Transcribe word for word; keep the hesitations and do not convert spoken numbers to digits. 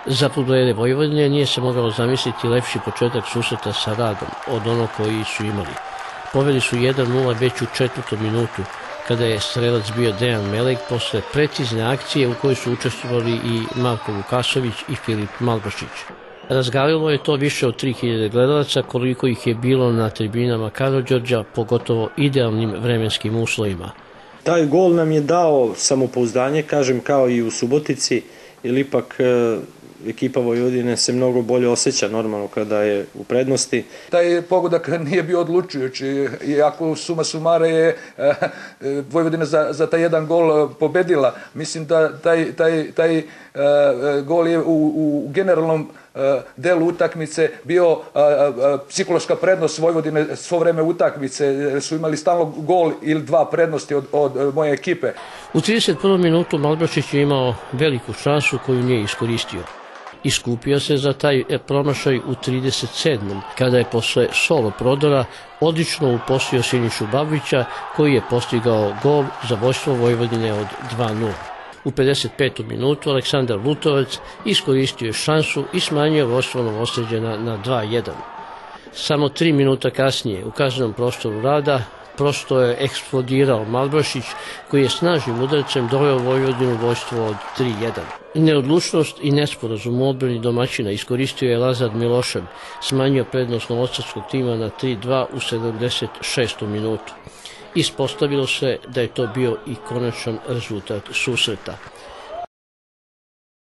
Za fudbalere Vojvodine nije se mogao zamisliti lepši početak susreta sa Radom od onog koji su imali. Poveli su jedan nula već u četvrtom minutu, kada je strelac bio Dejan Melek posle precizne akcije u kojoj su učestvovali i Marko Vukasović i Filip Malbašić. Razgalilo je to više od tri hiljade gledalaca, koliko ih je bilo na tribinama Karađorđa, pogotovo idealnim vremenskim uslovima. Taj gol nam je dao samopouzdanje, kažem, kao i u Subotici, jer ipak ekipa Vojvodine se mnogo bolje osjeća normalno kada je u prednosti. Taj pogodak nije bio odlučujući, iako suma sumare je Vojvodina za, za taj jedan gol pobedila. Mislim da taj, taj, taj gol je u, u generalnom delu utakmice bio psihološka prednost Vojvodine svo vreme utakmice. Su imali stalno gol ili dva prednosti od, od moje ekipe. U trideset prvom minutu Malbašić je imao veliku šansu koju nije iskoristio. Iskupio se za taj promašaj u trideset sedmom kada je posle solo prodora odlično uposlio Sinišu Babića, koji je postigao gol za vođstvo Vojvodine od dva nula. U pedeset petom minutu Aleksandar Lutovac iskoristio je šansu i smanjio vođstvo Novosađana na dva jedan. Samo tri minuta kasnije u kaznenom prostoru Rada prosto je eksplodirao Malbašić, koji je snažnim udarcem doveo Vojvodinu vođstvo od tri jedan. Neodlučnost i nesporazum u odbrani domaćina iskoristio je Lazar Milošev, smanjio prednost novosadskog tima na tri dva u sedamdeset šestom minutu. Ispostavilo se da je to bio i konačan rezultat susreta.